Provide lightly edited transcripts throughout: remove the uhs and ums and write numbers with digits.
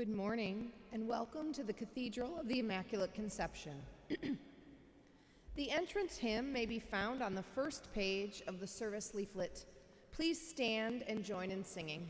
Good morning, and welcome to the Cathedral of the Immaculate Conception. The entrance hymn may be found on the first page of the service leaflet. Please stand and join in singing.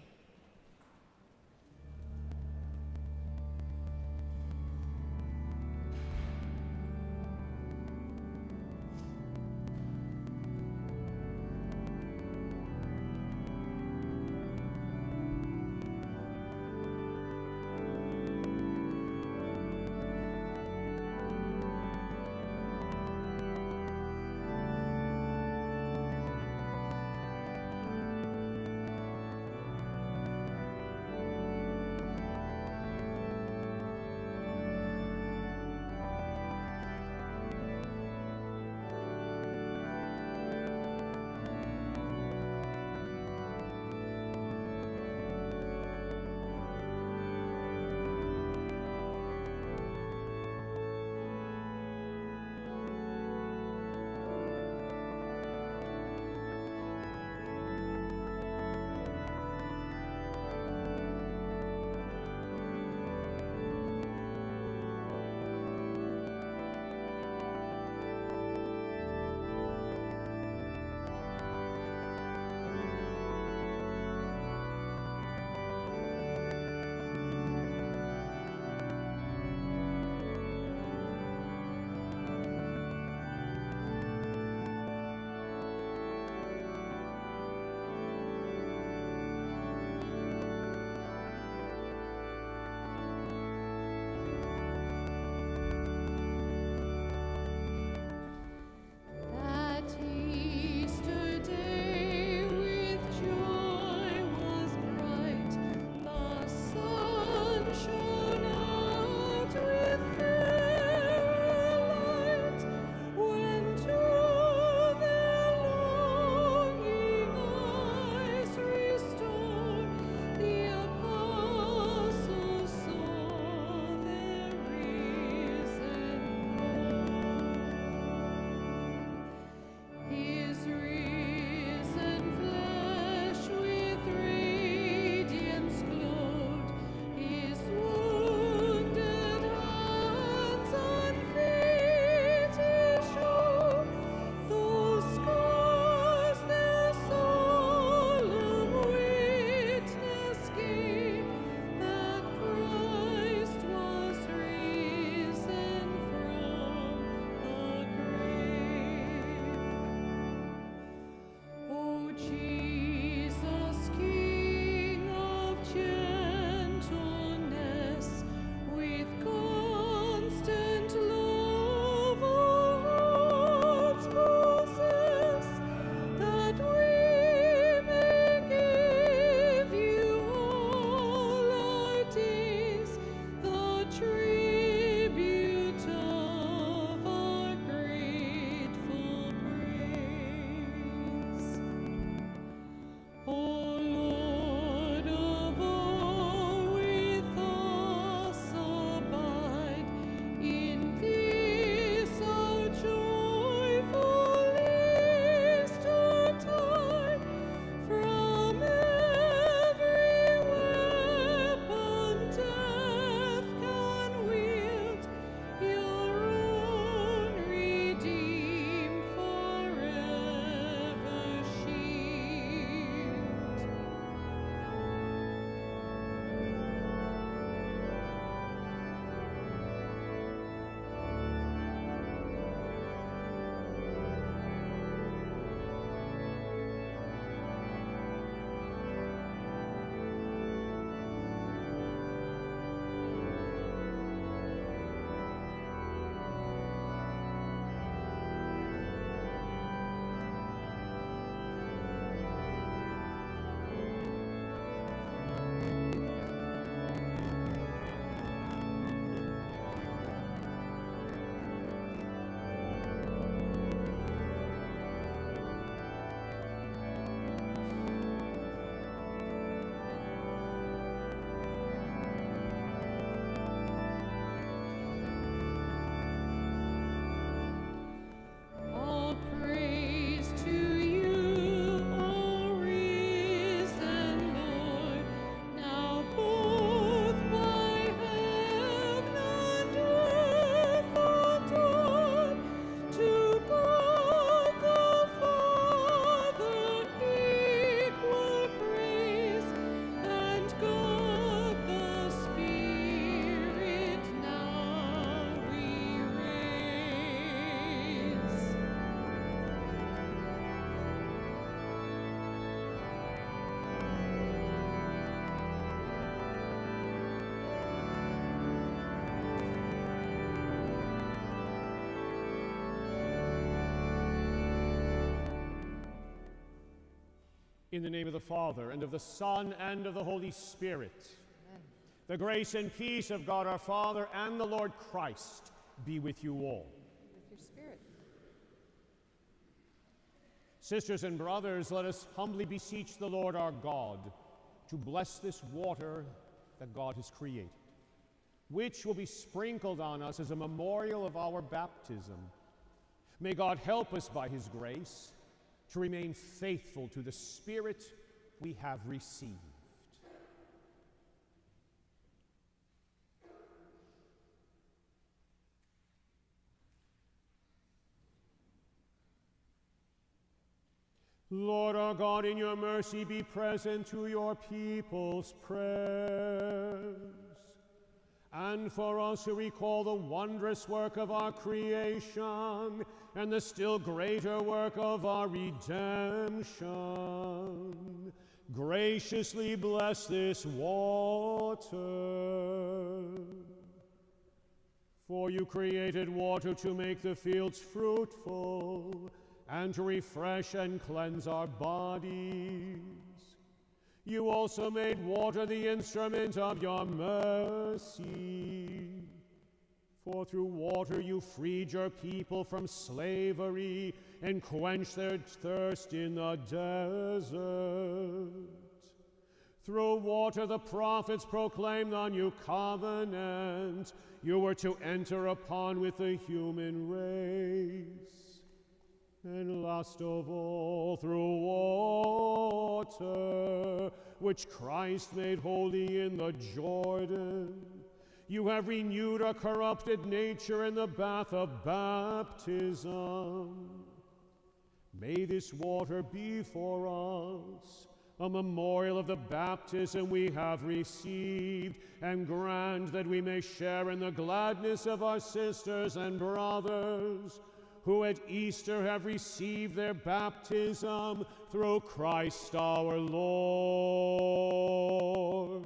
In the name of the Father, and of the Son, and of the Holy Spirit. Amen. The grace and peace of God our Father and the Lord Christ be with you all. With your spirit. Sisters and brothers, let us humbly beseech the Lord our God to bless this water that God has created, which will be sprinkled on us as a memorial of our baptism. May God help us by his grace to remain faithful to the Spirit we have received. Lord our God, in your mercy be present to your people's prayers. And for us who recall the wondrous work of our creation and the still greater work of our redemption, graciously bless this water. For you created water to make the fields fruitful and to refresh and cleanse our bodies. You also made water the instrument of your mercy. For through water you freed your people from slavery and quenched their thirst in the desert. Through water the prophets proclaimed the new covenant you were to enter upon with the human race. And last of all, through water, which Christ made holy in the Jordan, you have renewed our corrupted nature in the bath of baptism. May this water be for us a memorial of the baptism we have received, and grant that we may share in the gladness of our sisters and brothers who at Easter have received their baptism through Christ our Lord.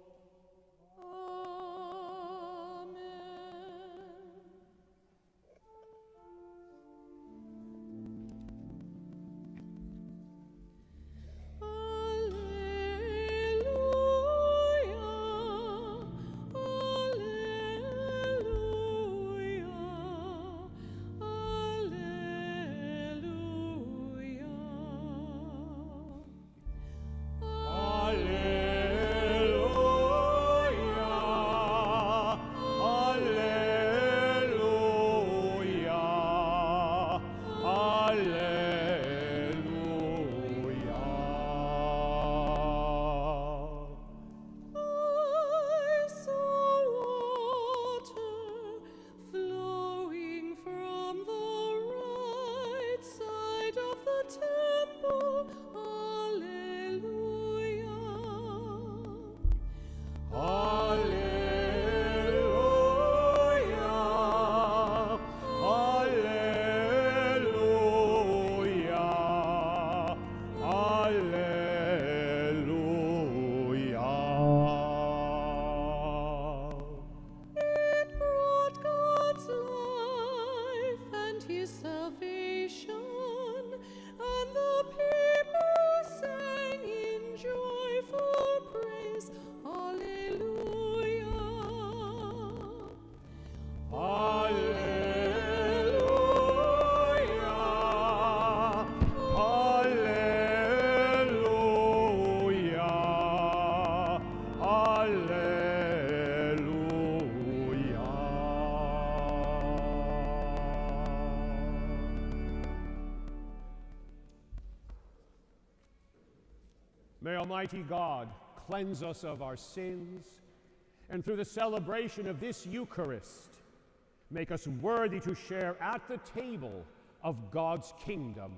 May Almighty God cleanse us of our sins, and through the celebration of this Eucharist, make us worthy to share at the table of God's kingdom.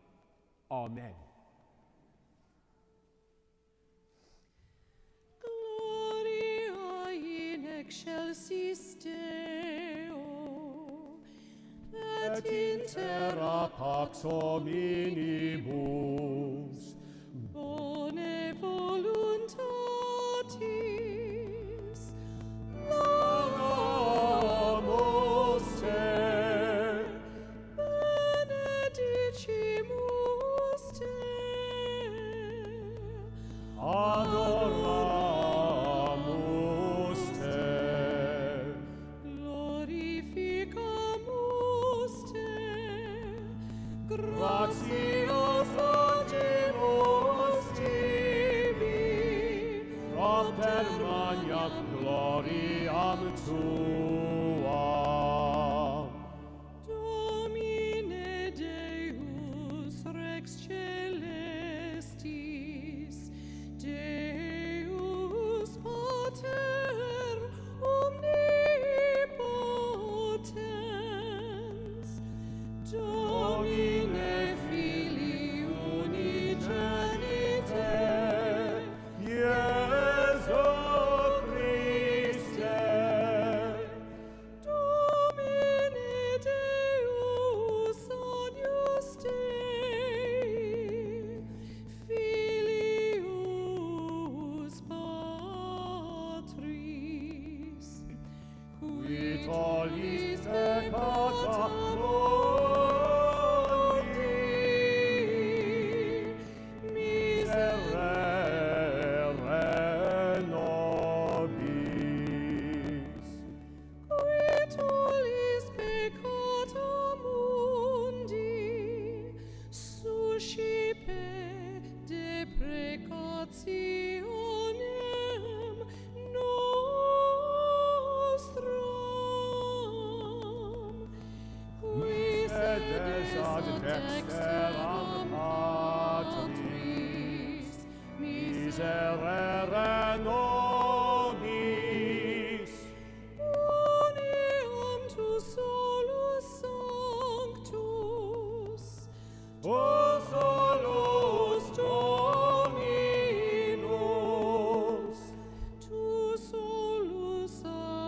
Amen. Gloria in excelsis Deo, et in terra pax hominibus, bone voluntatis, laudamus te, benedicimus te. gratias agimus tibi, propter magna gloriam tuam. Domine Deus Rex Celestis, Deus Pater omnipotens, Domine Filii unigenite, Iesu Christe, Domine Deus agnus Dei, Filius Patris, qui tollis peccata miserere nobis. Qui tollis peccata mundi, suscipe deprecationem nostrum, qui Sedes ad dexteram Patris, miserere nobis. uniam tu solus sanctus, O solus Dominus, tu solus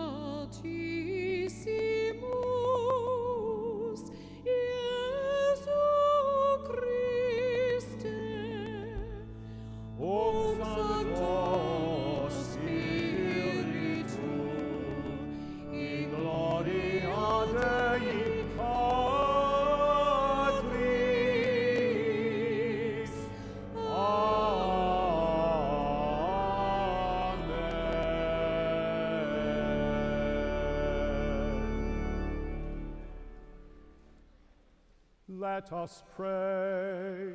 altissimus, Iesu Christe, Sancto Spiritu, in gloria Dei Patris. Amen. Let us pray.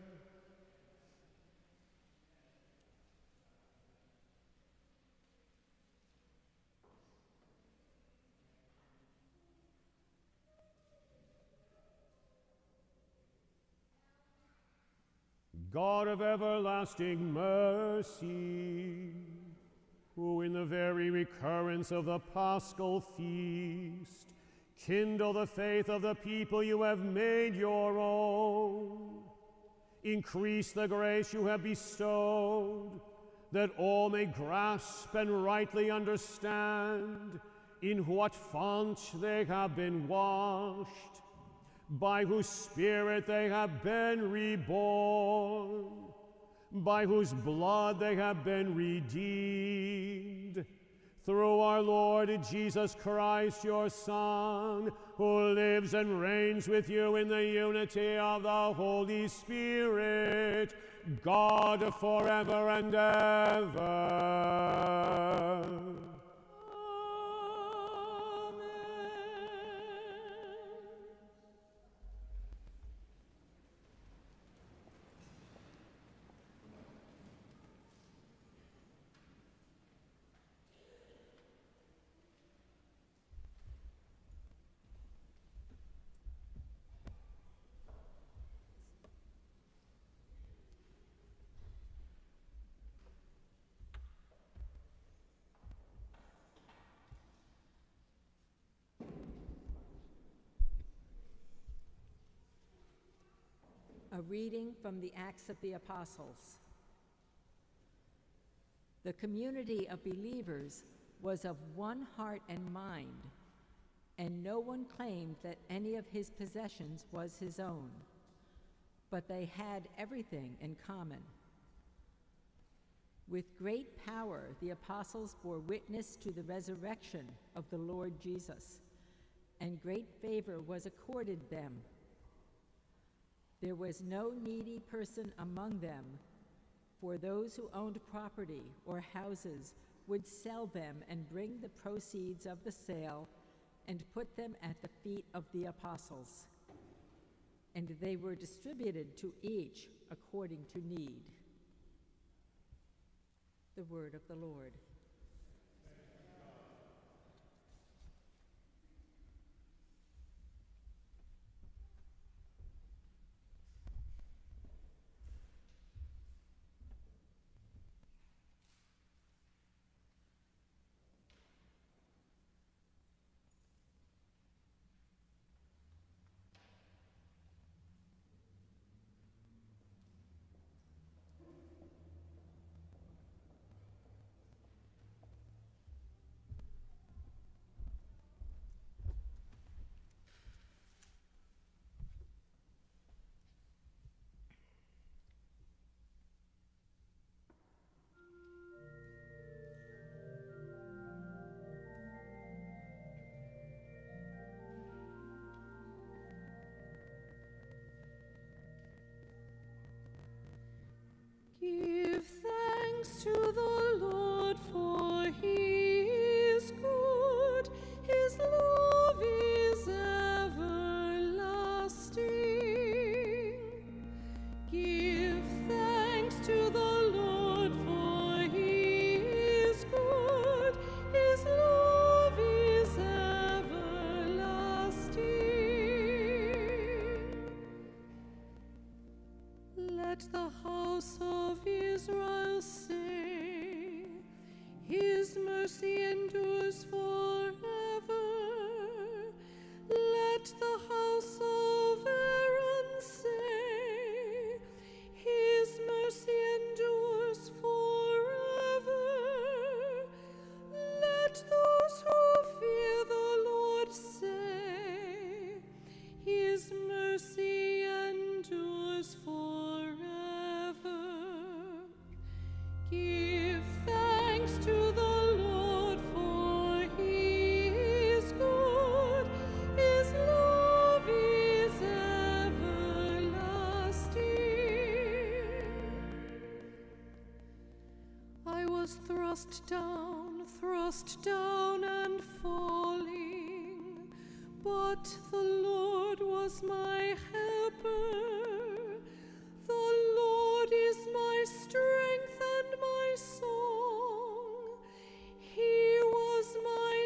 God of everlasting mercy, who in the very recurrence of the Paschal feast kindle the faith of the people you have made your own, increase the grace you have bestowed, that all may grasp and rightly understand in what font they have been washed, by whose Spirit they have been reborn, by whose blood they have been redeemed, through our Lord Jesus Christ, your Son, who lives and reigns with you in the unity of the Holy Spirit, God forever and ever. A reading from the Acts of the Apostles. The community of believers was of one heart and mind, and no one claimed that any of his possessions was his own, but they had everything in common. With great power, the apostles bore witness to the resurrection of the Lord Jesus, and great favor was accorded them. There was no needy person among them, for those who owned property or houses would sell them and bring the proceeds of the sale and put them at the feet of the apostles. and they were distributed to each according to need. The word of the Lord. Give thanks to the Lord, for he is good. His love is everlasting. Give thanks to the Lord, for he is good. His love is everlasting. Let the house of Israel say, his mercy endures forever. Let the house of Aaron say, his mercy endures forever. Let those who fear the Lord say, his mercy endures forever. Give thanks to the Lord, for he is good. His love is everlasting. I was thrust down and falling, but the Lord was my helper. The Lord is my strength and my song. He was my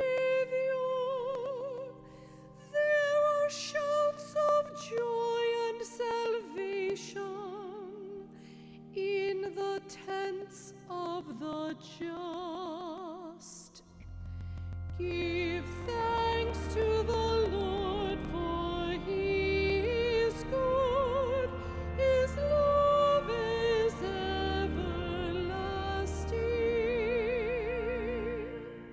Savior. There are shouts of joy and salvation in the tents of the just. Give thanks to the Lord, for he is good. His love is everlasting.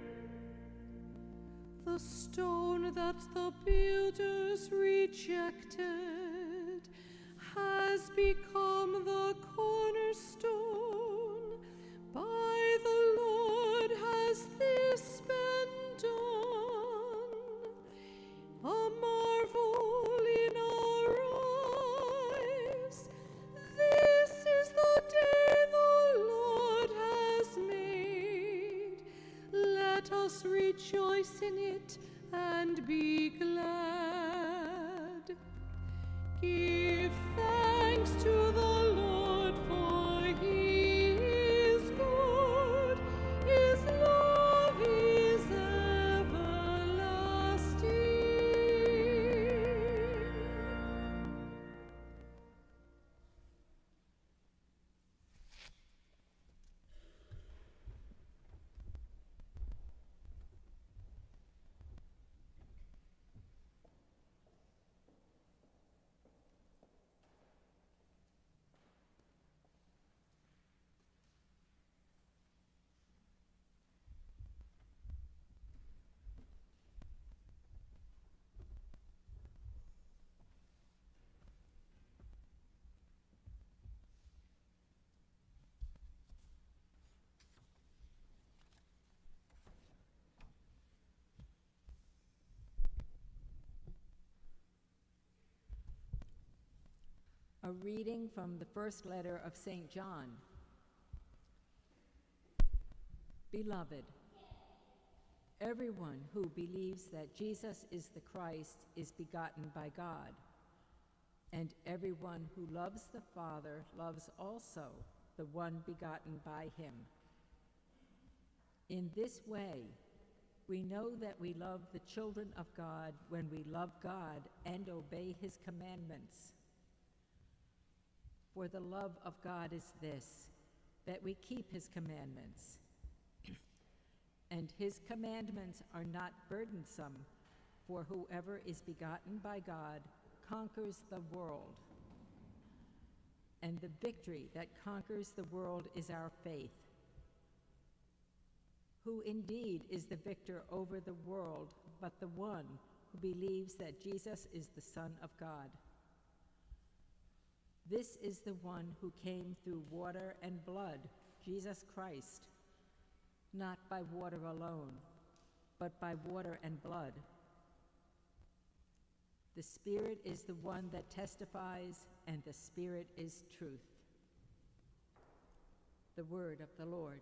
The stone that the builders rejected has become the cornerstone. By the Lord has this been done, a marvel in our eyes. This is the day the Lord has made. Let us rejoice in it and be glad. Give thanks to the Lord, for he is good. His love is everlasting. A reading from the first letter of St. John. Beloved, everyone who believes that Jesus is the Christ is begotten by God. And everyone who loves the Father loves also the one begotten by him. In this way, we know that we love the children of God when we love God and obey his commandments. For the love of God is this, that we keep his commandments. And his commandments are not burdensome, for whoever is begotten by God conquers the world. And the victory that conquers the world is our faith. Who indeed is the victor over the world, but the one who believes that Jesus is the Son of God? This is the one who came through water and blood, Jesus Christ, not by water alone, but by water and blood. The Spirit is the one that testifies, and the Spirit is truth. The word of the Lord.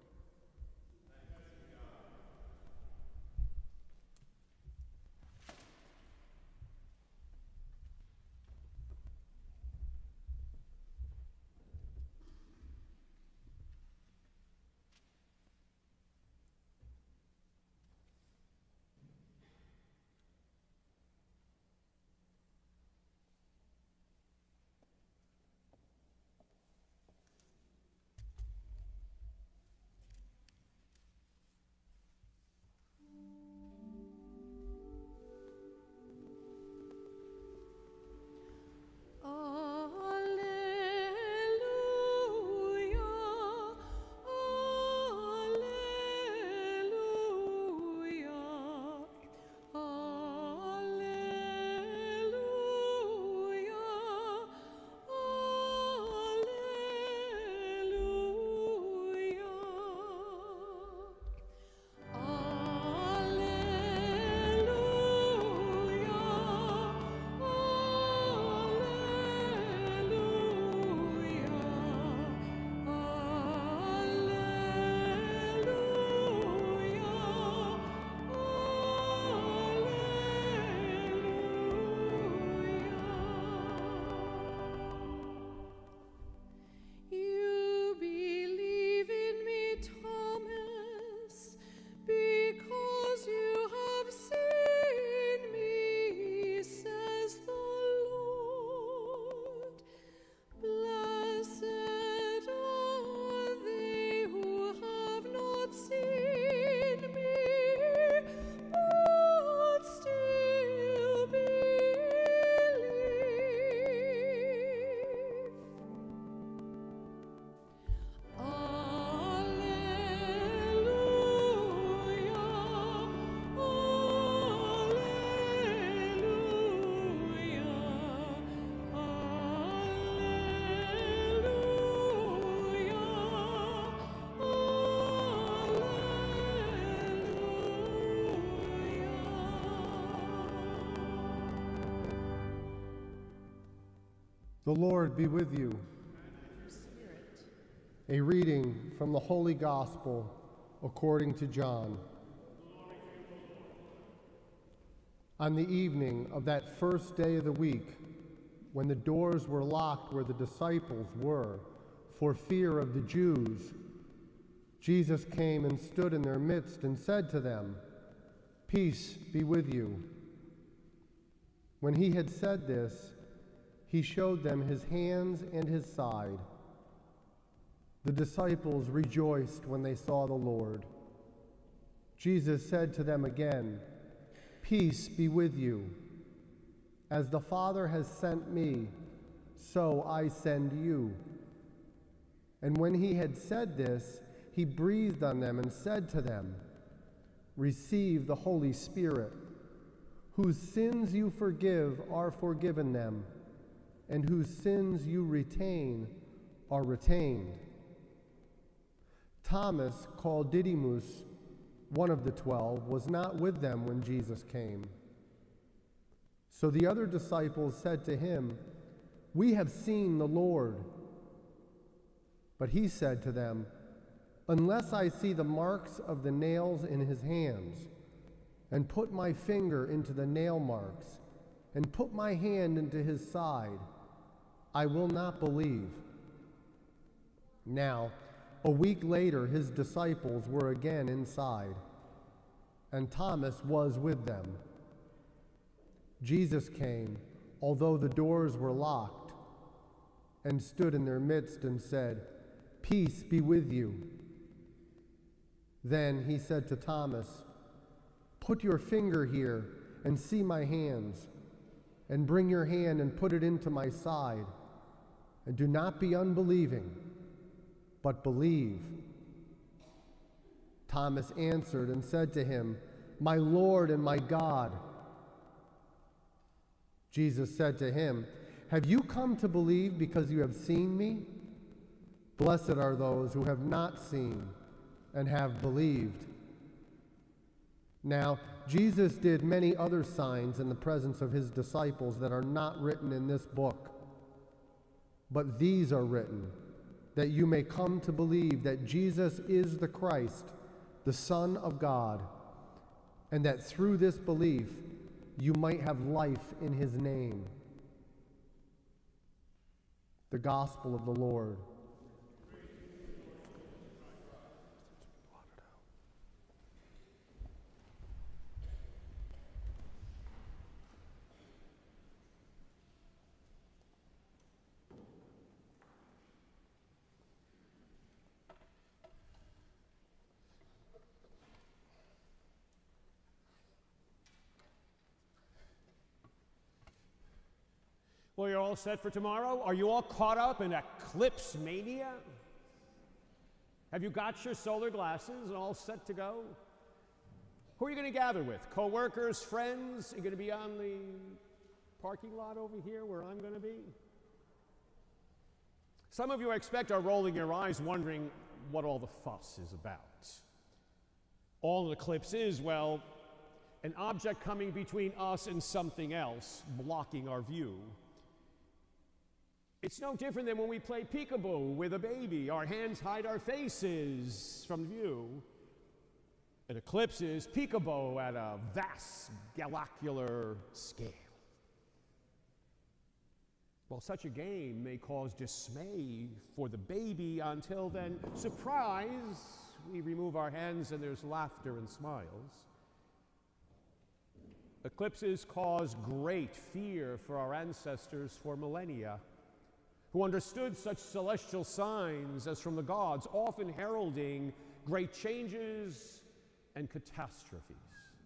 The Lord be with you. A reading from the Holy Gospel according to John. On the evening of that first day of the week, when the doors were locked where the disciples were, for fear of the Jews, Jesus came and stood in their midst and said to them, "Peace be with you." When he had said this, he showed them his hands and his side. The disciples rejoiced when they saw the Lord. Jesus said to them again, "Peace be with you. As the Father has sent me, so I send you." And when he had said this, he breathed on them and said to them, "Receive the Holy Spirit. Whose sins you forgive are forgiven them, and whose sins you retain are retained." Thomas, called Didymus, one of the 12, was not with them when Jesus came. So the other disciples said to him, "We have seen the Lord." But he said to them, "Unless I see the marks of the nails in his hands, and put my finger into the nail marks, and put my hand into his side, I will not believe." Now, a week later, his disciples were again inside, and Thomas was with them. Jesus came, although the doors were locked, and stood in their midst and said, "Peace be with you." Then he said to Thomas, "Put your finger here and see my hands, and bring your hand and put it into my side, and do not be unbelieving, but believe." Thomas answered and said to him, "My Lord and my God." Jesus said to him, "Have you come to believe because you have seen me? Blessed are those who have not seen and have believed." Now, Jesus did many other signs in the presence of his disciples that are not written in this book. But these are written, that you may come to believe that Jesus is the Christ, the Son of God, and that through this belief you might have life in his name. The Gospel of the Lord. Well, you're all set for tomorrow? Are you all caught up in eclipse mania? Have you got your solar glasses and all set to go? Who are you going to gather with? Co-workers, friends? Are you going to be on the parking lot over here where I'm going to be? Some of you, I expect, are rolling your eyes wondering what all the fuss is about. All an eclipse is, well, an object coming between us and something else, blocking our view. It's no different than when we play peekaboo with a baby. Our hands hide our faces from view. An eclipse is peekaboo at a vast galactular scale. Well, such a game may cause dismay for the baby until then, surprise, we remove our hands and there's laughter and smiles. Eclipses cause great fear for our ancestors for millennia, who understood such celestial signs as from the gods, often heralding great changes and catastrophes.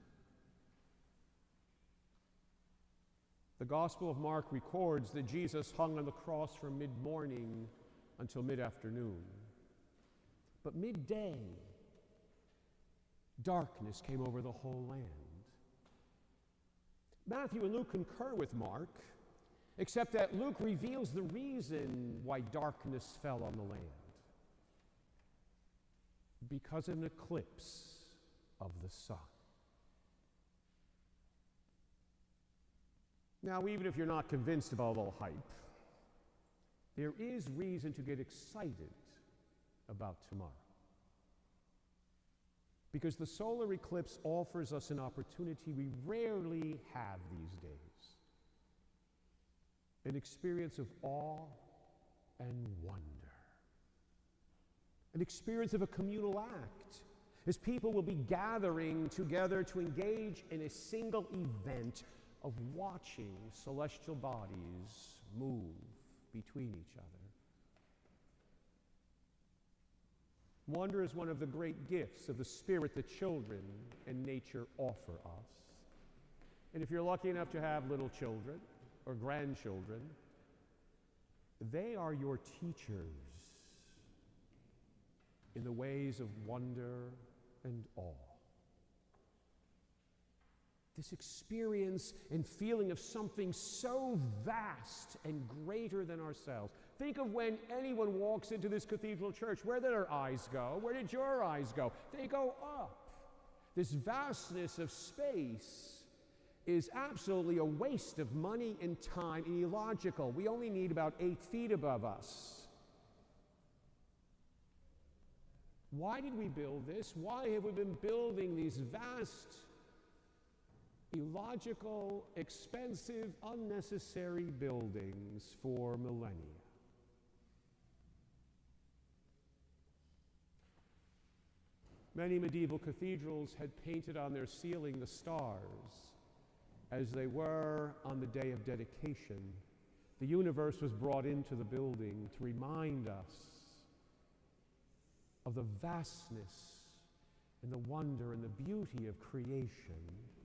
The Gospel of Mark records that Jesus hung on the cross from mid-morning until mid-afternoon. But midday, darkness came over the whole land. Matthew and Luke concur with Mark, except that Luke reveals the reason why darkness fell on the land. Because of an eclipse of the sun. Now, even if you're not convinced about all hype, there is reason to get excited about tomorrow. Because the solar eclipse offers us an opportunity we rarely have these days. An experience of awe and wonder. An experience of a communal act, as people will be gathering together to engage in a single event of watching celestial bodies move between each other. Wonder is one of the great gifts of the Spirit that children and nature offer us. And if you're lucky enough to have little children or grandchildren, they are your teachers in the ways of wonder and awe. This experience and feeling of something so vast and greater than ourselves. Think of when anyone walks into this cathedral church. Where did our eyes go? Where did your eyes go? They go up. This vastness of space is absolutely a waste of money and time and illogical. We only need about 8 feet above us. Why did we build this? Why have we been building these vast illogical, expensive, unnecessary buildings for millennia. Many medieval cathedrals had painted on their ceiling the stars as they were on the day of dedication. The universe was brought into the building to remind us of the vastness and the wonder and the beauty of creation.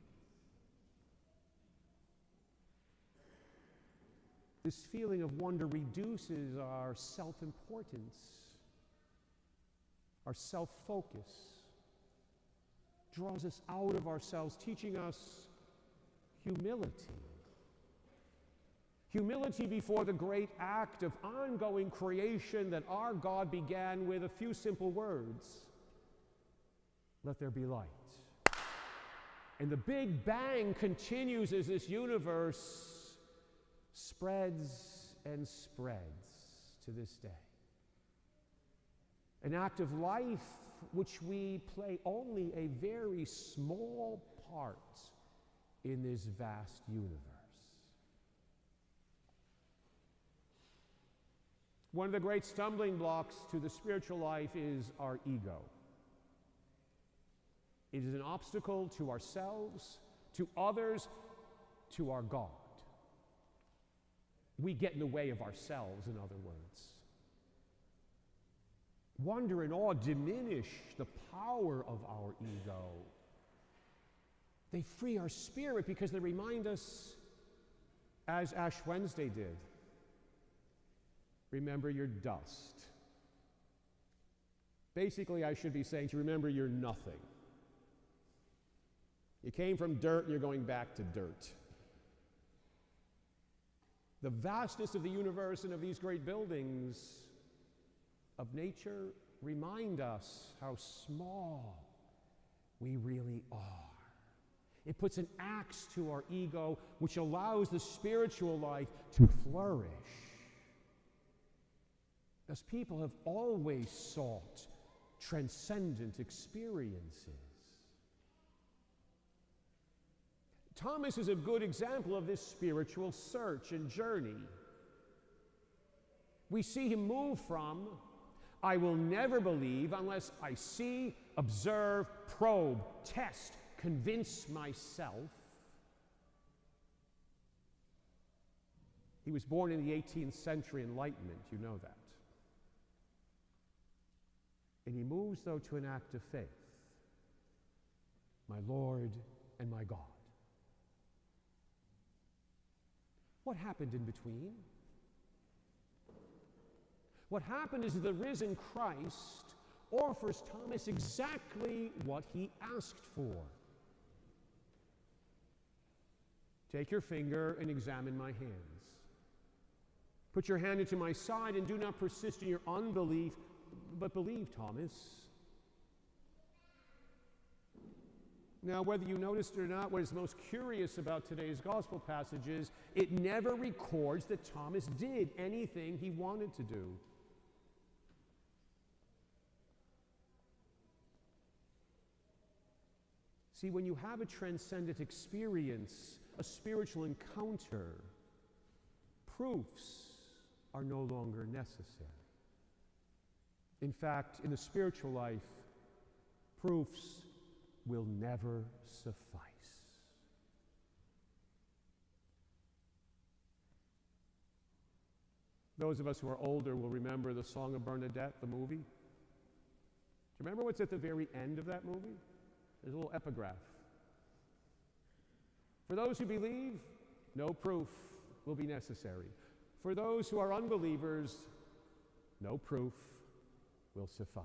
This feeling of wonder reduces our self-importance, our self-focus, draws us out of ourselves, teaching us humility. Humility before the great act of ongoing creation that our God began with a few simple words. Let there be light. And the Big Bang continues as this universe spreads and spreads to this day. An act of life which we play only a very small part in this vast universe. One of the great stumbling blocks to the spiritual life is our ego. It is an obstacle to ourselves, to others, to our God. We get in the way of ourselves, in other words. Wonder and awe diminish the power of our ego. They free our spirit because they remind us, as Ash Wednesday did, remember you're dust. Basically, I should be saying to remember you're nothing. You came from dirt and you're going back to dirt. The vastness of the universe and of these great buildings of nature remind us how small we really are. It puts an axe to our ego, which allows the spiritual life to flourish. As people have always sought transcendent experiences. Thomas is a good example of this spiritual search and journey. We see him move from, I will never believe unless I see, observe, probe, test, convince myself. He was born in the 18th century Enlightenment, you know that. And he moves, though, to an act of faith. My Lord and my God. What happened in between? What happened is the risen Christ offers Thomas exactly what he asked for. Take your finger and examine my hands. Put your hand into my side and do not persist in your unbelief, but believe, Thomas. Now, whether you noticed it or not, what is most curious about today's gospel passage is it never records that Thomas did anything he wanted to do. See, when you have a transcendent experience, a spiritual encounter, proofs are no longer necessary. In fact, in the spiritual life, proofs will never suffice. Those of us who are older will remember the Song of Bernadette, the movie. Do you remember what's at the very end of that movie? There's a little epigraph. For those who believe, no proof will be necessary. For those who are unbelievers, no proof will suffice.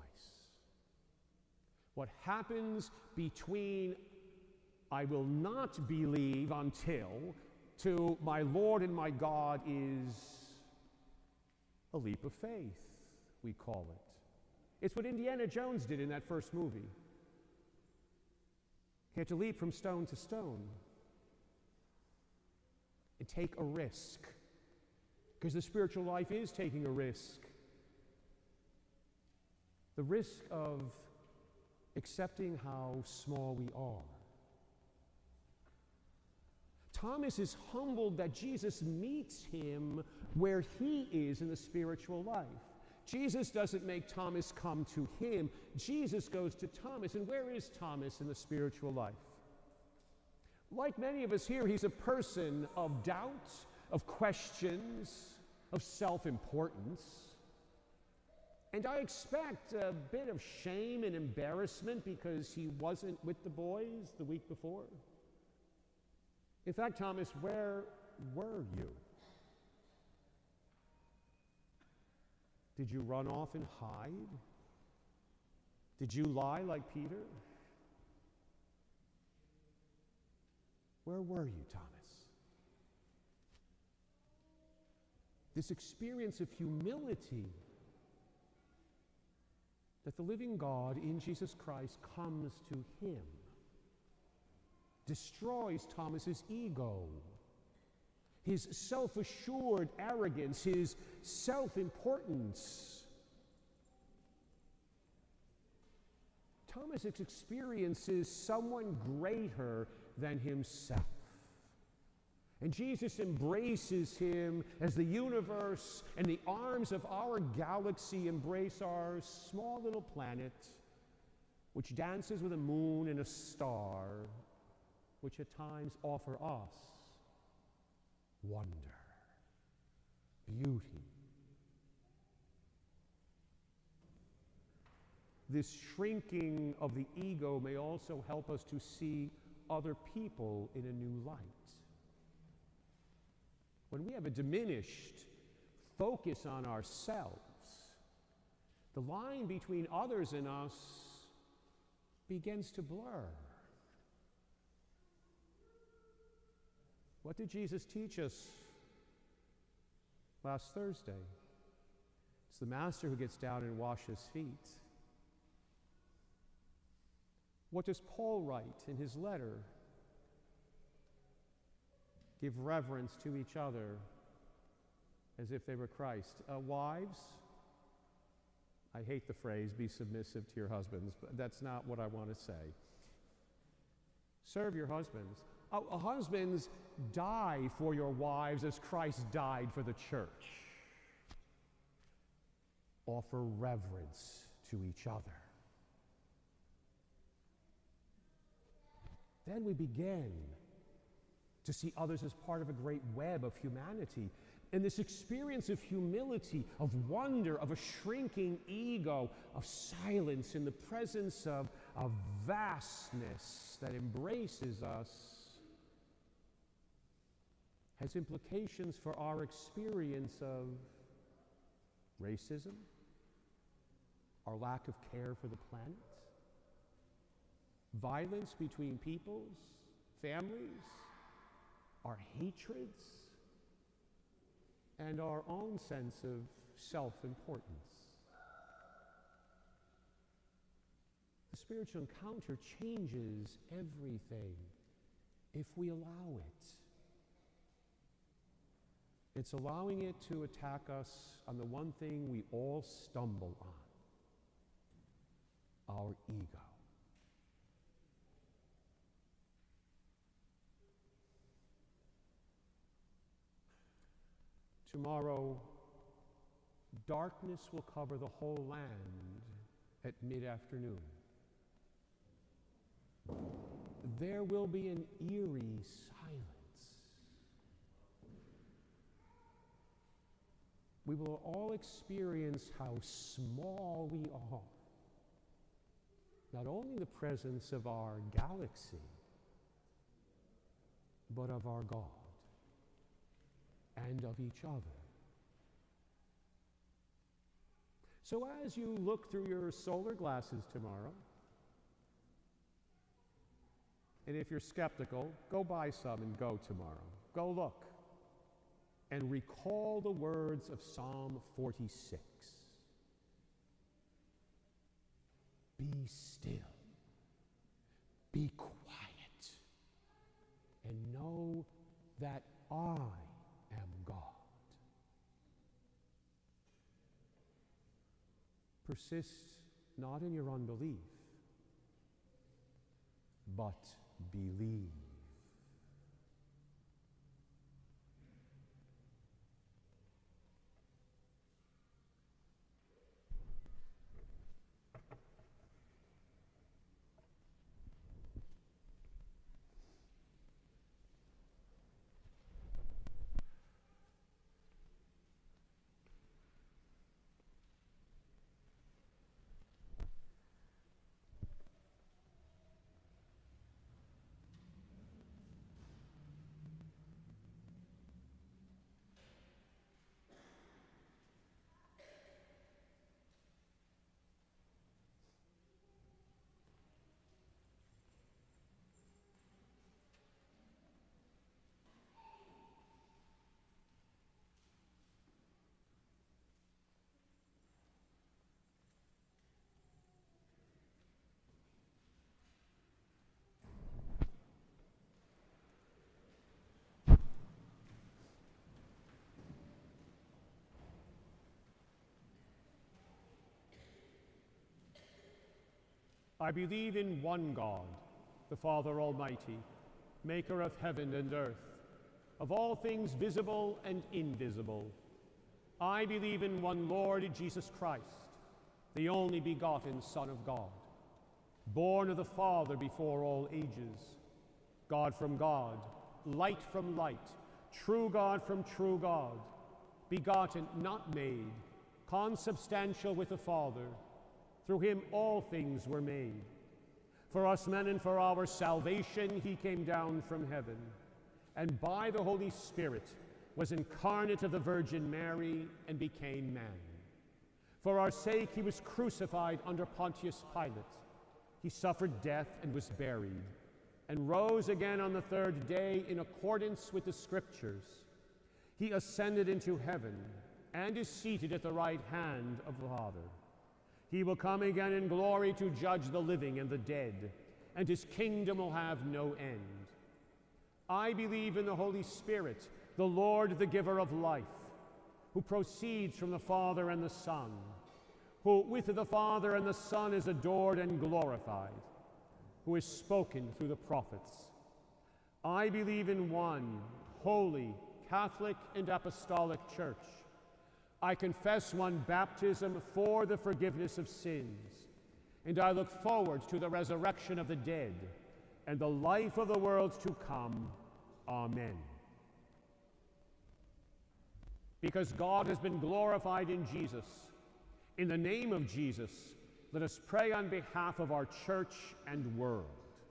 What happens between I will not believe until to my Lord and my God is a leap of faith, we call it. It's what Indiana Jones did in that first movie. He had to leap from stone to stone and take a risk, because the spiritual life is taking a risk. The risk of accepting how small we are. Thomas is humbled that Jesus meets him where he is in the spiritual life. Jesus doesn't make Thomas come to him. Jesus goes to Thomas. And where is Thomas in the spiritual life? Like many of us here, he's a person of doubt, of questions, of self-importance. And I expect a bit of shame and embarrassment because he wasn't with the boys the week before. In fact, Thomas, where were you? Did you run off and hide? Did you lie like Peter? Where were you, Thomas? This experience of humility that the living God in Jesus Christ comes to him destroys Thomas's ego, his self-assured arrogance, his self-importance. Thomas experiences someone greater than himself. And Jesus embraces him as the universe and the arms of our galaxy embrace our small little planet, which dances with a moon and a star, which at times offer us wonder, beauty. This shrinking of the ego may also help us to see other people in a new light. When we have a diminished focus on ourselves, the line between others and us begins to blur. What did Jesus teach us last Thursday? It's the master who gets down and washes feet. What does Paul write in his letter? Give reverence to each other as if they were Christ. Wives, I hate the phrase, be submissive to your husbands, but that's not what I want to say. Serve your husbands. Husbands, die for your wives as Christ died for the church. Offer reverence to each other. Then we begin to see others as part of a great web of humanity. And this experience of humility, of wonder, of a shrinking ego, of silence in the presence of vastness that embraces us, has implications for our experience of racism, our lack of care for the planet, violence between peoples, families, our hatreds, and our own sense of self-importance. The spiritual encounter changes everything if we allow it. It's allowing it to attack us on the one thing we all stumble on, our ego. Tomorrow, darkness will cover the whole land at mid-afternoon. There will be an eerie silence. We will all experience how small we are, not only in the presence of our galaxy, but of our God and of each other. So as you look through your solar glasses tomorrow, and if you're skeptical, go buy some and go tomorrow. Go look and recall the words of Psalm 46. Be still, be quiet, and know that I am God. Persist not in your unbelief, but believe. I believe in one God, the Father Almighty, maker of heaven and earth, of all things visible and invisible. I believe in one Lord Jesus Christ, the only begotten Son of God, born of the Father before all ages, God from God, light from light, true God from true God, begotten, not made, consubstantial with the Father. Through him all things were made. For us men and for our salvation he came down from heaven, and by the Holy Spirit was incarnate of the Virgin Mary and became man. For our sake he was crucified under Pontius Pilate. He suffered death and was buried, and rose again on the third day in accordance with the Scriptures. He ascended into heaven and is seated at the right hand of the Father. He will come again in glory to judge the living and the dead, and his kingdom will have no end. I believe in the Holy Spirit, the Lord, the giver of life, who proceeds from the Father and the Son, who with the Father and the Son is adored and glorified, who is spoken through the prophets. I believe in one holy, Catholic, and Apostolic Church. I confess one baptism for the forgiveness of sins, and I look forward to the resurrection of the dead and the life of the world to come. Amen. Because God has been glorified in Jesus, in the name of Jesus, let us pray on behalf of our church and world.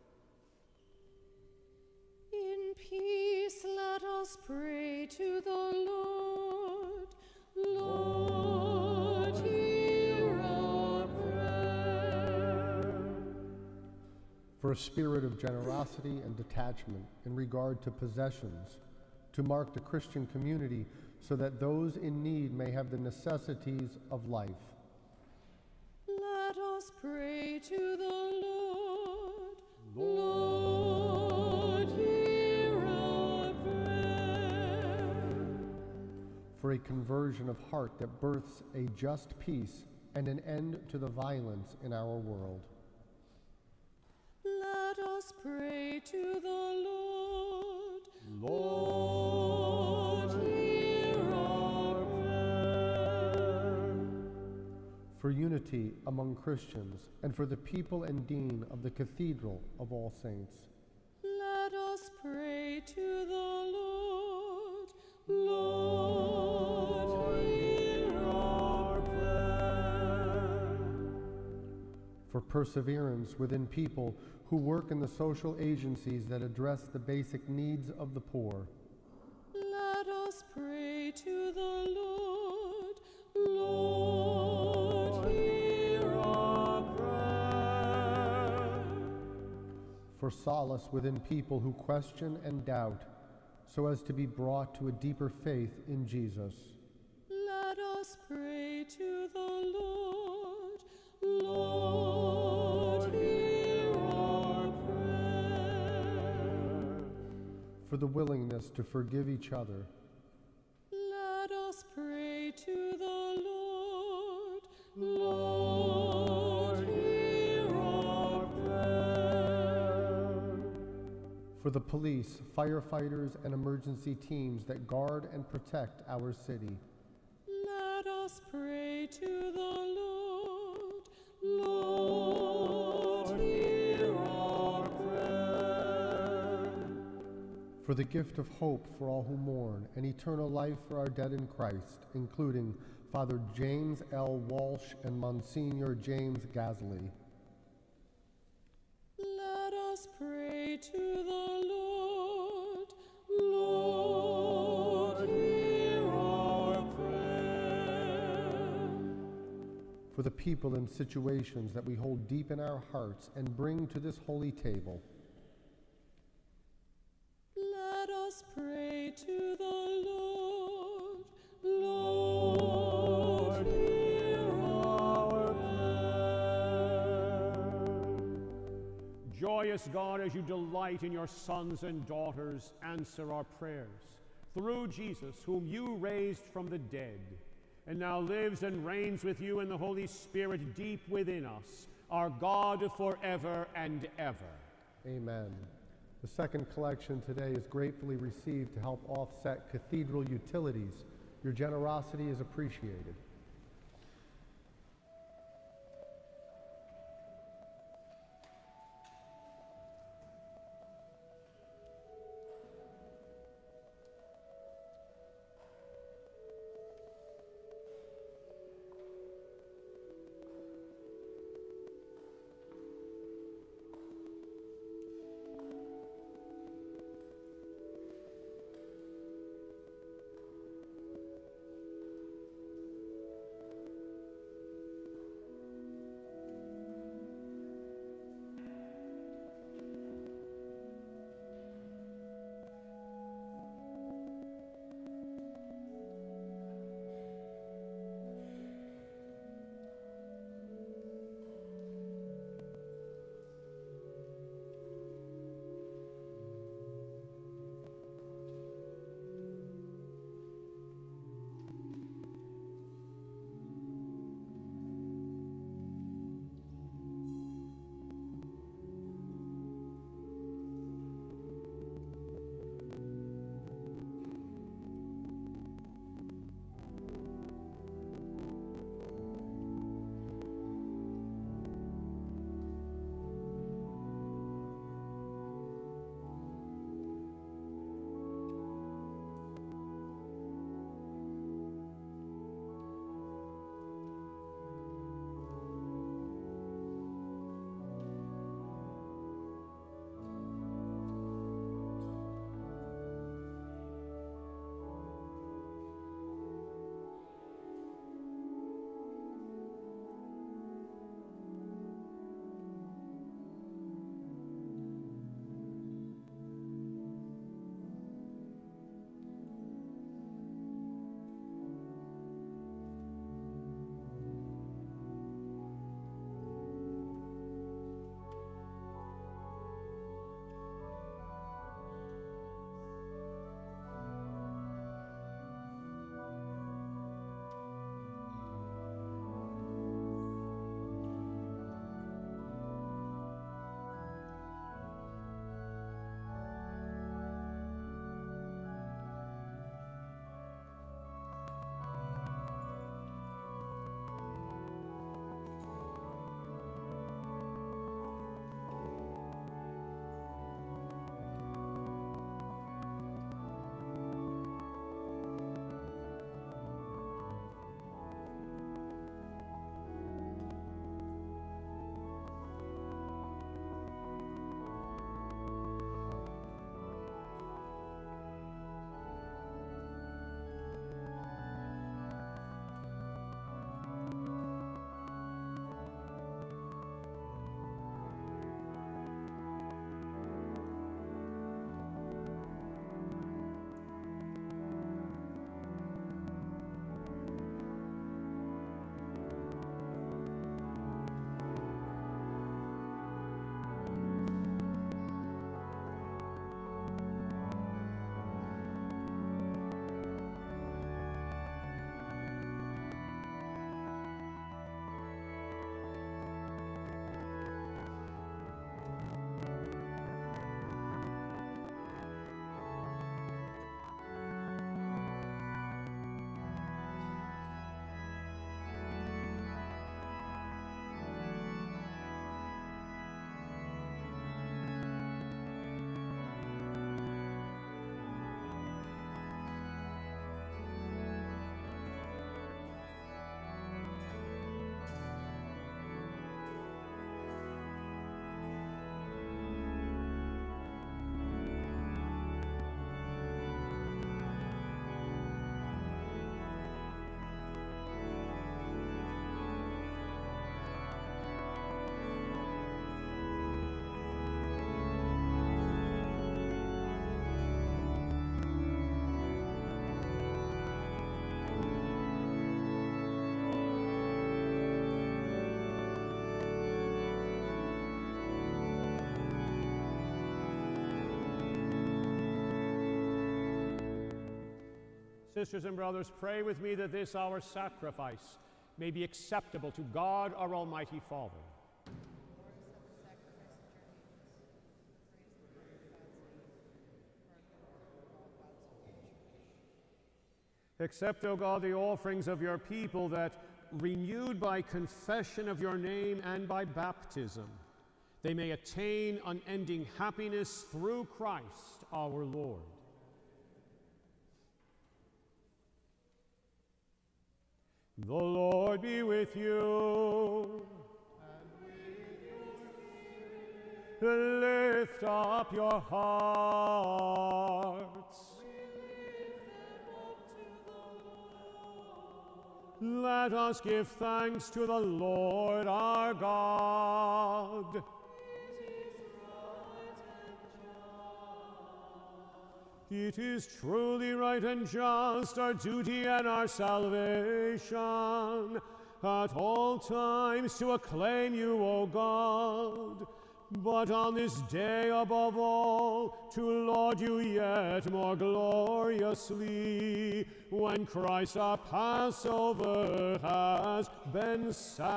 In peace let us pray to the Lord. Lord, hear our prayer. For a spirit of generosity and detachment in regard to possessions, to mark the Christian community so that those in need may have the necessities of life. Let us pray to the Lord. Lord, hear our prayer. For a conversion of heart that births a just peace and an end to the violence in our world. Let us pray to the Lord. Lord, hear our prayer. For unity among Christians and for the people and dean of the Cathedral of All Saints. Let us pray to the Lord. Lord, hear our prayer. For perseverance within people who work in the social agencies that address the basic needs of the poor. Let us pray to the Lord. Lord, hear our prayer. For solace within people who question and doubt, so as to be brought to a deeper faith in Jesus. Let us pray to the Lord. Lord, hear our prayer. For the willingness to forgive each other. Let us pray to the Lord. Lord, hear our prayer. For the police, firefighters, and emergency teams that guard and protect our city. Let us pray to the Lord. Lord, hear our prayer. For the gift of hope for all who mourn, and eternal life for our dead in Christ, including Father James L. Walsh and Monsignor James Gasley. Let us pray to the Lord. Lord, hear our prayer. For the people and situations that we hold deep in our hearts and bring to this holy table. Let us pray to the Lord. Lord, hear our prayer. joyous God, as you delight in your sons and daughters, answer our prayers. Through Jesus, whom you raised from the dead, and now lives and reigns with you in the Holy Spirit deep within us, our God forever and ever. Amen. The second collection today is gratefully received to help offset cathedral utilities. Your generosity is appreciated. Sisters and brothers, pray with me that this our sacrifice may be acceptable to God, our Almighty Father. Accept, O God, the offerings of your people, that, renewed by confession of your name and by baptism, they may attain unending happiness through Christ our Lord. The Lord be with you. And with your spirit. Lift up your hearts. Let us give thanks to the Lord our God. It is truly right and just, our duty and our salvation, at all times to acclaim you, O God, but on this day above all, to laud you yet more gloriously, when Christ our Passover has been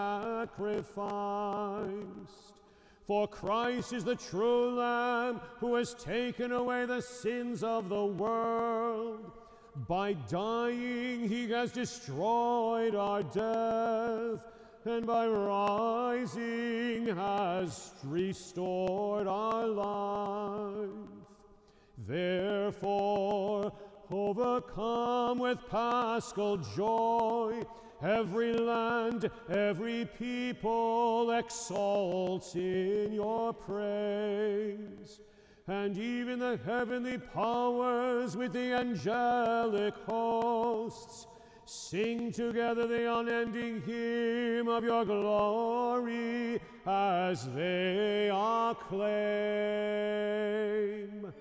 sacrificed. For Christ is the true Lamb who has taken away the sins of the world. By dying, he has destroyed our death, and by rising has restored our life. Therefore, overcome with paschal joy, every land, every people exalts in your praise. And even the heavenly powers with the angelic hosts sing together the unending hymn of your glory as they acclaim.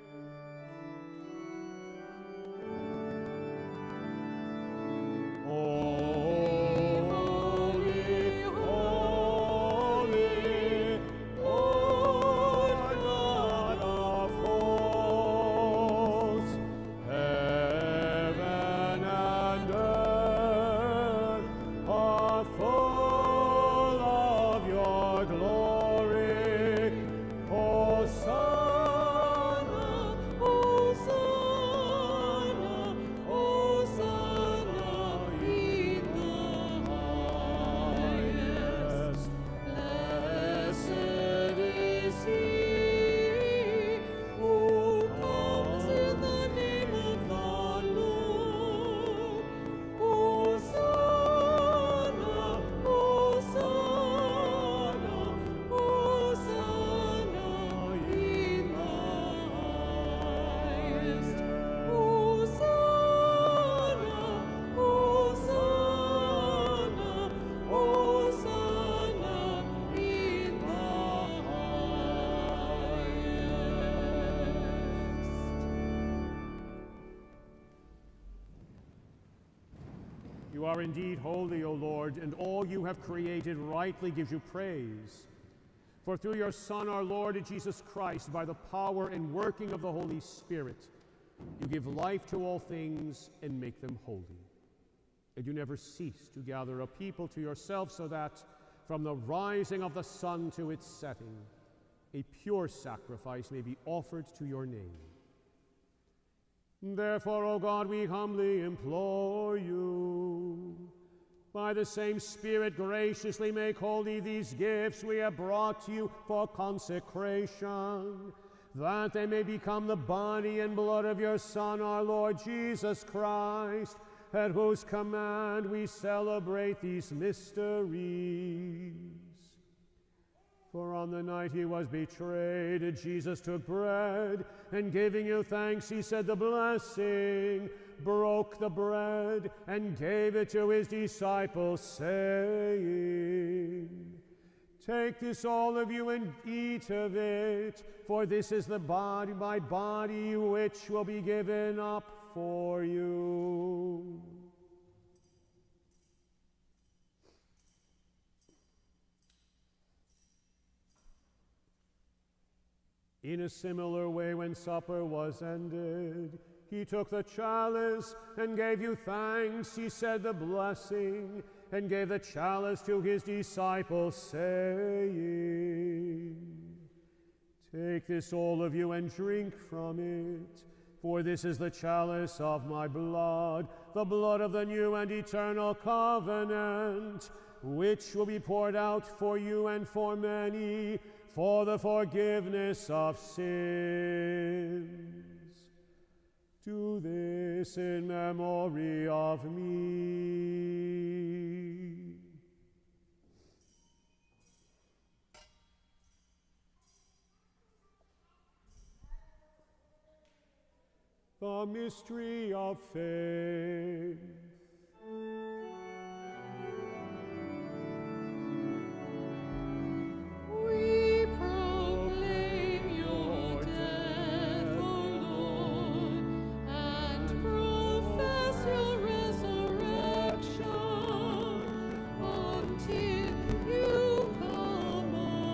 You are indeed holy, O Lord, and all you have created rightly gives you praise. For through your Son, our Lord Jesus Christ, by the power and working of the Holy Spirit, you give life to all things and make them holy. And you never cease to gather a people to yourself, so that from the rising of the sun to its setting, a pure sacrifice may be offered to your name. Therefore, O God, we humbly implore you, by the same Spirit graciously make holy these gifts we have brought to you for consecration, that they may become the body and blood of your Son, our Lord Jesus Christ, at whose command we celebrate these mysteries. For on the night he was betrayed, Jesus took bread, and giving you thanks, he said the blessing, broke the bread, and gave it to his disciples, saying, "Take this, all of you, and eat of it, for this is my body, which will be given up for you." In a similar way, when supper was ended, he took the chalice and gave you thanks. He said the blessing and gave the chalice to his disciples, saying, "Take this, all of you, and drink from it, for this is the chalice of my blood, the blood of the new and eternal covenant, which will be poured out for you and for many for the forgiveness of sins. Do this in memory of me. The mystery of faith. We proclaim your death, O Lord, and profess your resurrection until you come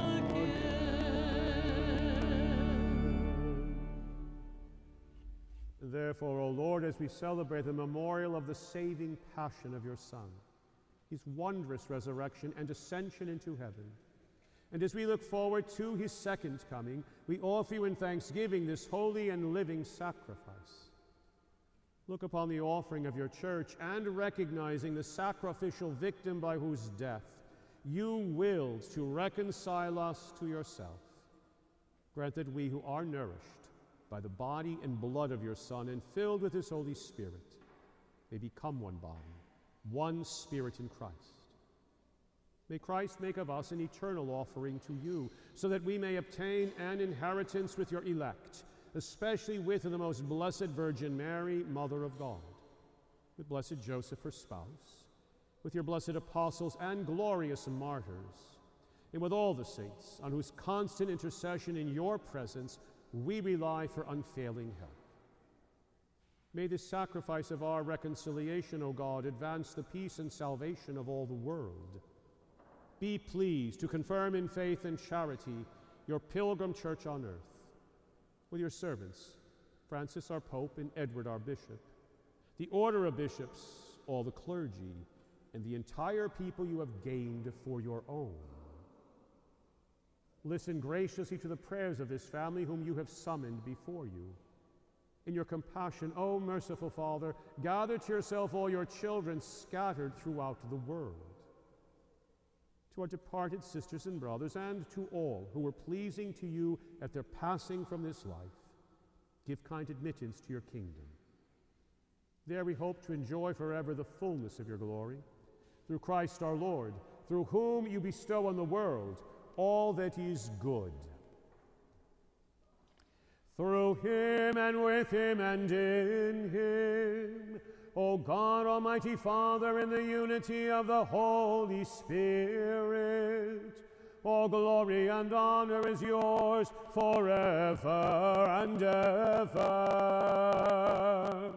again. Therefore, O Lord, as we celebrate the memorial of the saving passion of your Son, his wondrous resurrection and ascension into heaven, and as we look forward to his second coming, we offer you in thanksgiving this holy and living sacrifice. Look upon the offering of your church, and recognizing the sacrificial victim by whose death you willed to reconcile us to yourself. Grant that we who are nourished by the body and blood of your Son and filled with his Holy Spirit may become one body, one Spirit in Christ. May Christ make of us an eternal offering to you, so that we may obtain an inheritance with your elect, especially with the most blessed Virgin Mary, Mother of God, with blessed Joseph, her spouse, with your blessed apostles and glorious martyrs, and with all the saints, on whose constant intercession in your presence we rely for unfailing help. May this sacrifice of our reconciliation, O God, advance the peace and salvation of all the world. Be pleased to confirm in faith and charity your pilgrim church on earth, with your servants, Francis our Pope and Edward our Bishop, the order of bishops, all the clergy, and the entire people you have gained for your own. Listen graciously to the prayers of this family whom you have summoned before you. In your compassion, O merciful Father, gather to yourself all your children scattered throughout the world. To our departed sisters and brothers, and to all who were pleasing to you at their passing from this life, give kind admittance to your kingdom. There we hope to enjoy forever the fullness of your glory. Through Christ our Lord, through whom you bestow on the world all that is good. Through him and with him and in him, O God, Almighty Father, in the unity of the Holy Spirit, all glory and honor is yours forever and ever.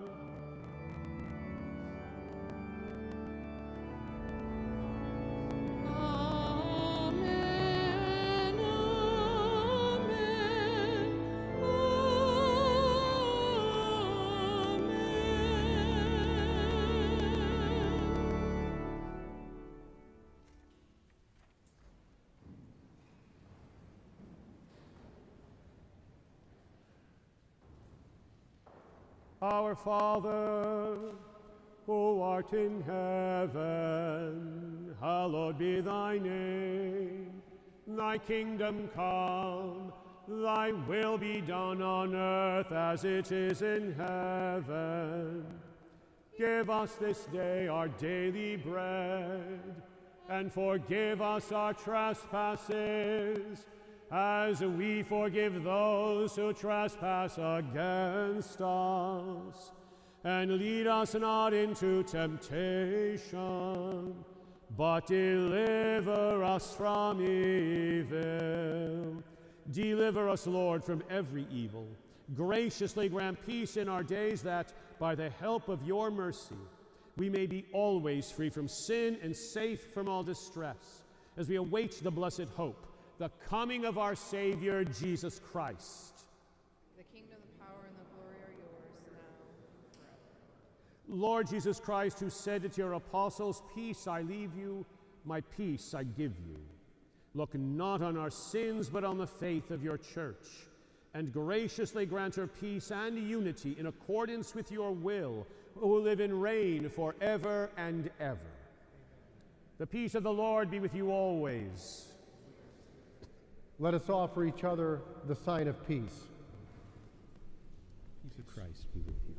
Our Father, who art in heaven, hallowed be thy name. Thy kingdom come, thy will be done on earth as it is in heaven. Give us this day our daily bread, and forgive us our trespasses, as we forgive those who trespass against us. And lead us not into temptation, but deliver us from evil. Deliver us, Lord, from every evil. Graciously grant peace in our days, that, by the help of your mercy, we may be always free from sin and safe from all distress, as we await the blessed hope, the coming of our Savior, Jesus Christ. The kingdom, the power, and the glory are yours now and forever. Lord Jesus Christ, who said to your apostles, "Peace I leave you, my peace I give you," look not on our sins, but on the faith of your church, and graciously grant her peace and unity in accordance with your will, who live and reign forever and ever. The peace of the Lord be with you always. Let us offer each other the sign of peace. Peace of Christ be with you.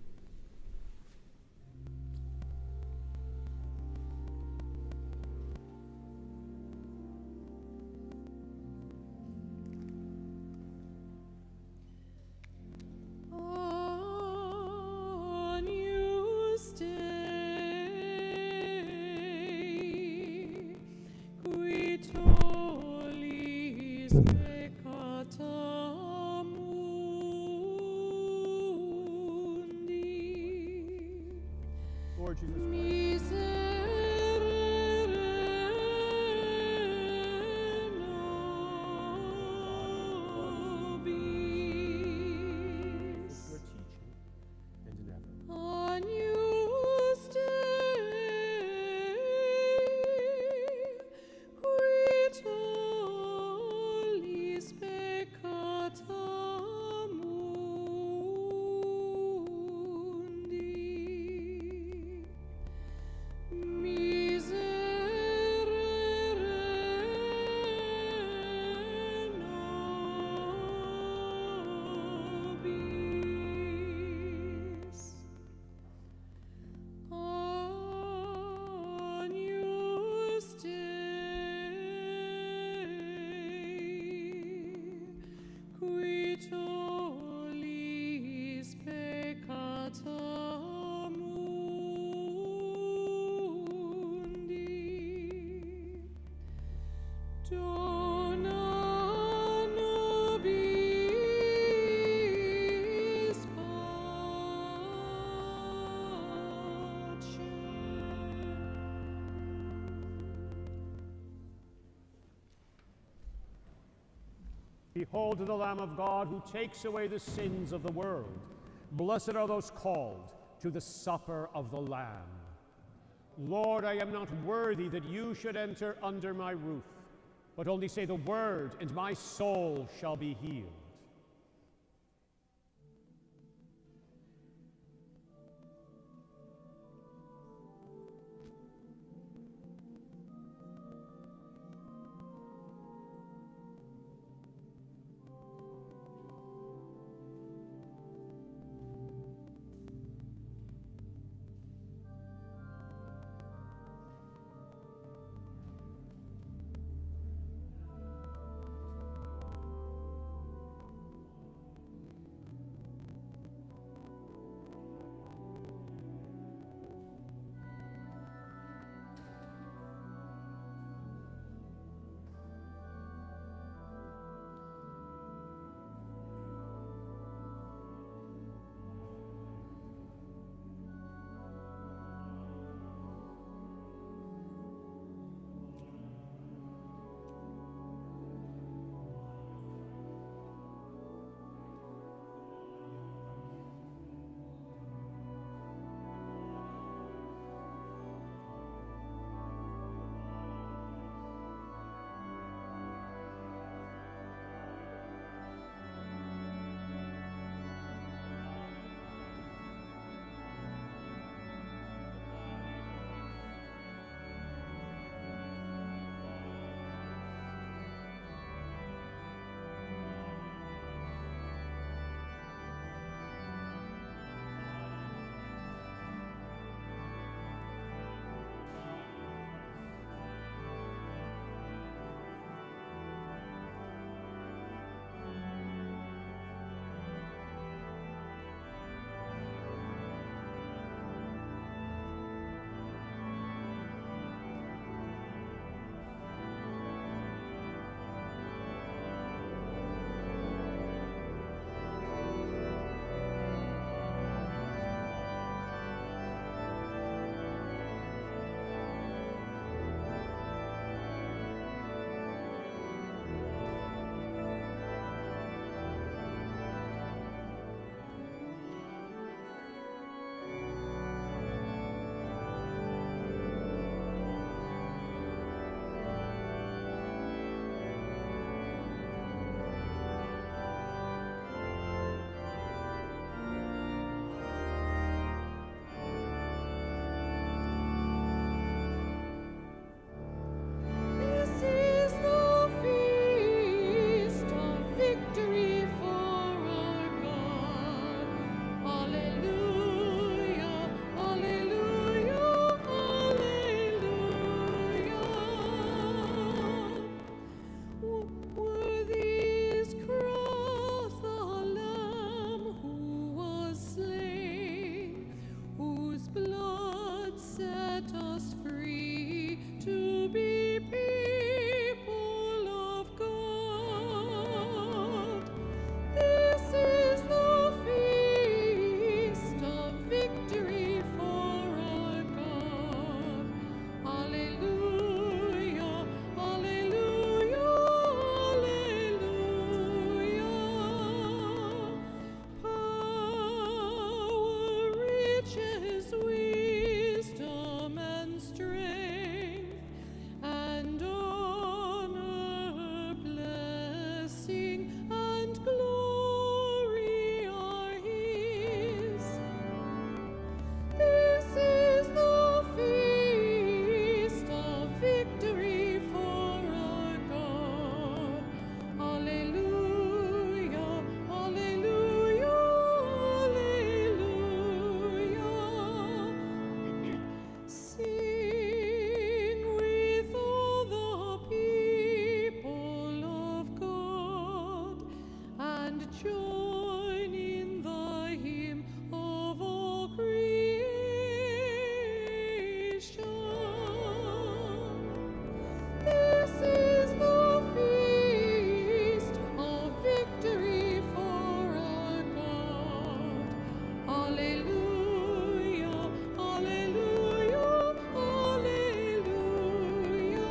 On you stay, qui tollis peccata mundi. Lord Jesus Christ. Miserere nobis. Your teaching and never. Agnus Dei, qui tollis peccata mundi. Miserere nobis. Agnus Dei, qui tollis peccata mundi. Dona nobis pacem. Behold the Lamb of God who takes away the sins of the world. Blessed are those called to the supper of the Lamb. Lord, I am not worthy that you should enter under my roof, but only say the word, and my soul shall be healed. us free to be people of God. This is the feast of victory for our God. Alleluia, alleluia, alleluia. Power, riches, wisdom, and strength, and honor, blessing, and glory are His. This is the feast of victory for our God. Alleluia, alleluia, alleluia. Sing with all the people of God, and join in the hymn of all creation. This is the feast of victory for our God. Alleluia, alleluia, alleluia.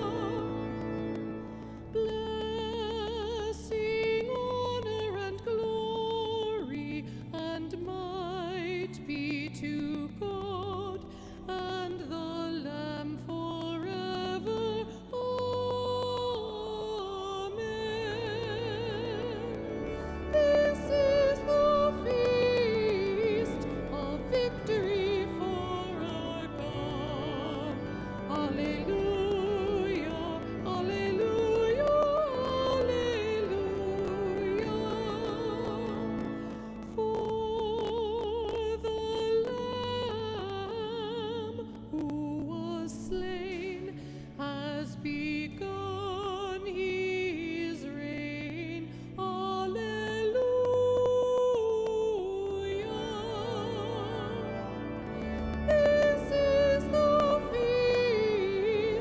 Blessing, honor, and glory, and might be to God and the Lamb forever. Amen. This is the feast of victory for our God. Alleluia, alleluia, alleluia. For the Lamb who was slain has begun His reign. Alleluia. This is the feast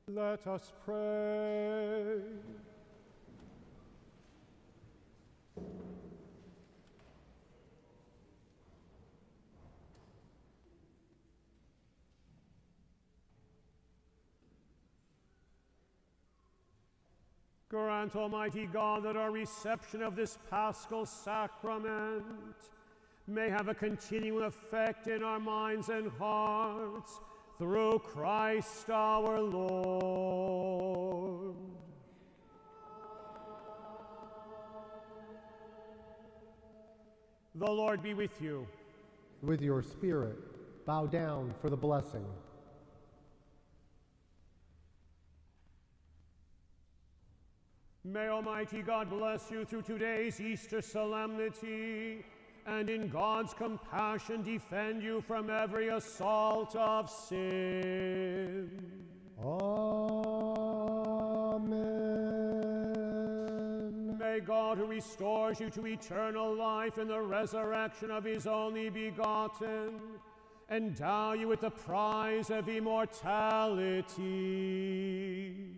Let us pray. Grant, Almighty God, that our reception of this Paschal Sacrament may have a continuing effect in our minds and hearts, through Christ our Lord. The Lord be with you. With your spirit, bow down for the blessing. May Almighty God bless you through today's Easter solemnity, and in God's compassion defend you from every assault of sin. Amen. May God, who restores you to eternal life in the resurrection of his only begotten, endow you with the prize of immortality.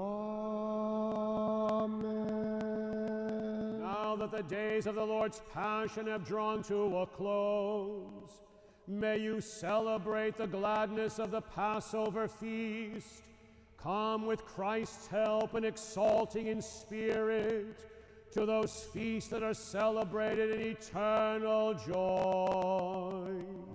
Amen. Now that the days of the Lord's Passion have drawn to a close, may you celebrate the gladness of the Passover feast. Come with Christ's help and exalting in spirit to those feasts that are celebrated in eternal joy.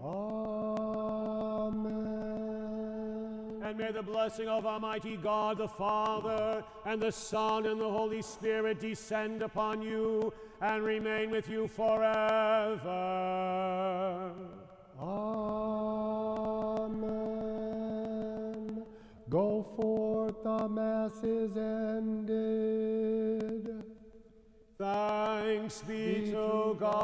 Amen. And may the blessing of Almighty God, the Father, and the Son, and the Holy Spirit descend upon you and remain with you forever. Amen. Go forth, the Mass is ended. Thanks be to God.